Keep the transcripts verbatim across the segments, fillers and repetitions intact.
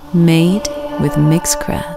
Made with Mixcraft.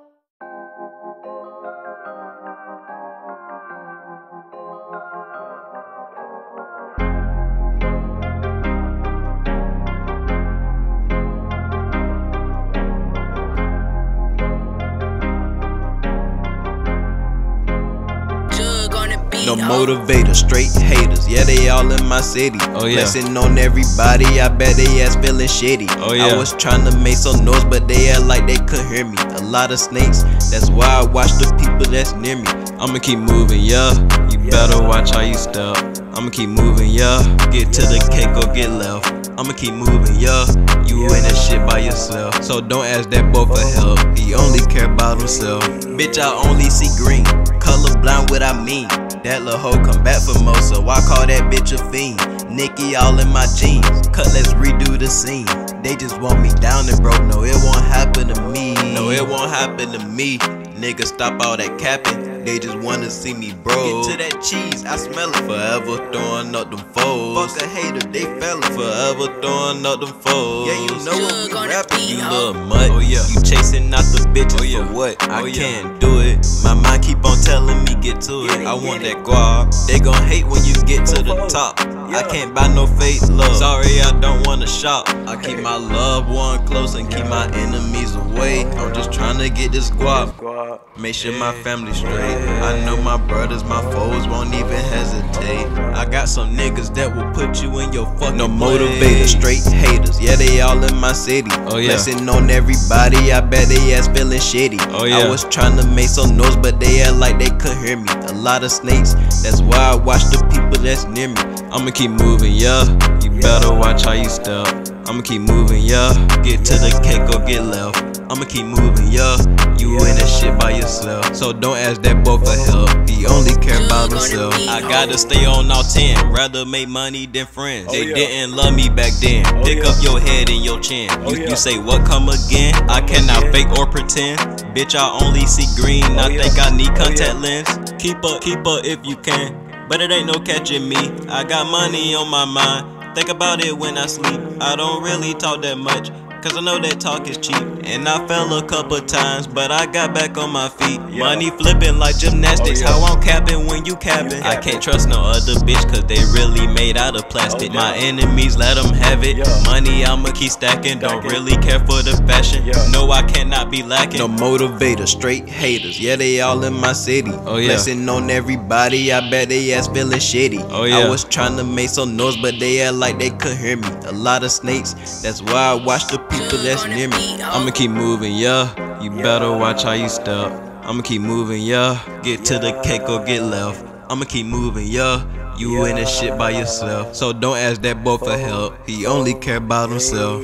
No motivator, straight haters, yeah, they all in my city. Oh yeah. Blessing on everybody, I bet they ass feeling shitty. Oh yeah. I was trying to make some noise, but they act like they couldn't hear me. A lot of snakes, that's why I watch the people that's near me. I'ma keep moving, yeah. You better watch how you step. I'ma keep moving, yeah. Get to the cake or get left. I'ma keep moving, yeah. You in that shit by yourself, so don't ask that boy for help. He only care about himself. Bitch, I only see green. Colorblind, what I mean. That lil' hoe come back for more, so I call that bitch a fiend. Nicki all in my jeans, cut, let's redo the scene. They just want me down and broke, no it won't happen to me. No it won't happen to me. Nigga, stop all that capping, they just wanna see me broke. Get to that cheese, I smell it. Forever throwing up them foes. Fuck a hater, they fell it. Forever throwing up them foes. Yeah, you know what we rapping, you little mutt. Oh yeah. You chasing out the bitches Oh, yeah. for what? I Oh, yeah. can't do it. My mind keep on telling me get to it. I want that guap. They gon' hate when you get to the top. I can't buy no fake love. Sorry, I don't wanna shop. I keep my loved one close and keep my enemies away. I'm just trying to get this guap. Make sure my family's straight. I know my brothers, my foes won't even hesitate. I got some niggas that will put you in your fucking No motivator, straight haters, yeah, they all in my city. Oh yeah. Blessing on everybody, I bet they ass feeling shitty. Oh yeah. I was trying to make some noise, but they act like they couldn't hear me. A lot of snakes, that's why I watch the people that's near me. I'ma keep moving, yeah. You better watch how you step. I'ma keep moving, yeah. Get to the cake or get left. I'ma keep moving, yeah. You in that shit by yourself, so don't ask that boy for help. He only care about himself. I gotta stay on all ten, rather make money than friends. They didn't love me back then. Pick up your head and your chin. You, you say what come again? I cannot fake or pretend. Bitch, I only see green. I think I need contact lens. Keep up, keep up if you can, but it ain't no catching me. I got money on my mind. Think about it when I sleep. I don't really talk that much, cause I know that talk is cheap. And I fell a couple times, but I got back on my feet. Yeah. Money flipping like gymnastics, oh, yeah. How I'm capping when you capping. I can't trust no other bitch, cause they really made out of plastic. Oh, yeah. My enemies, let them have it. Yeah. Money I'ma keep stacking, don't really care for the fashion. Yeah. No, I cannot be lacking. No motivator, straight haters, yeah, they all in my city. Oh yeah. Blessing on everybody, I bet they ass feeling shitty. Oh yeah. I was trying to make some noise, but they act like they couldn't hear me. A lot of snakes, that's why I watch the people that's near me. I'ma keep moving, yeah. You better watch how you step. I'ma keep moving, yeah. Get to the cake or get left. I'ma keep moving, yeah. You in that shit by yourself, so don't ask that boy for help. He only care about himself.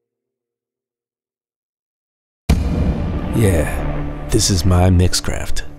Yeah, this is my Mixcraft.